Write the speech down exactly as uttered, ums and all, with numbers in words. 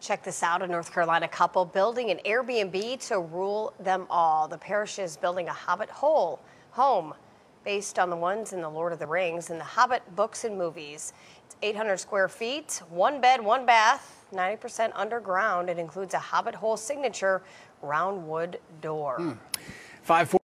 Check this out. A North Carolina couple building an Airbnb to rule them all. The parish is building a Hobbit hole home based on the ones in the Lord of the Rings and the Hobbit books and movies. It's eight hundred square feet, one bed, one bath, ninety percent underground. It includes a Hobbit hole signature round wood door. Hmm. Five, four